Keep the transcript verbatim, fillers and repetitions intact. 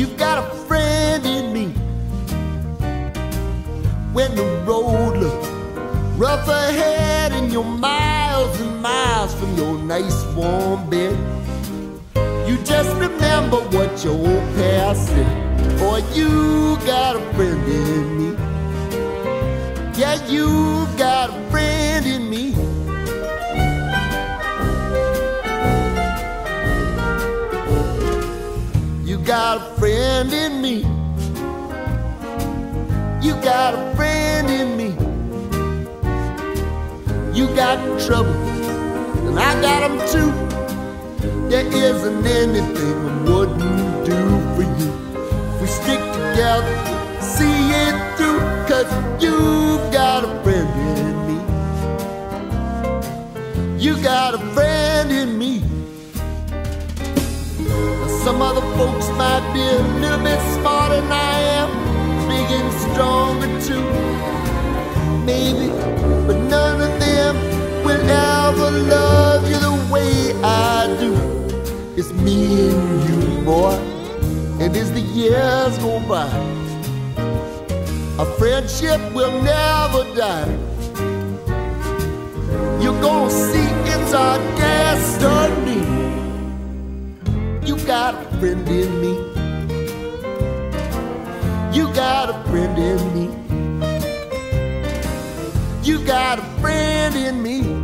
You've got a friend in me. When the road looks rough ahead and you're miles and miles from your nice warm bed, you just remember what your old past said. Boy, you got a friend in me. Yeah, you got a friend in me. You got a friend in me. You got a friend in me. You got trouble, and I got them too. There isn't anything I wouldn't do for you. We stick together, see it through, 'cause you've got a friend in me. You got a friend in me. Now, some other folks might be a little bit smarter than I am, big and stronger too, maybe, but none of them will ever love you the way I do. It's me and you, boy, and as the years go by, our friendship will never die. You're gonna see it's our destiny. You got a friend in me. You got a friend in me. You got a friend in me.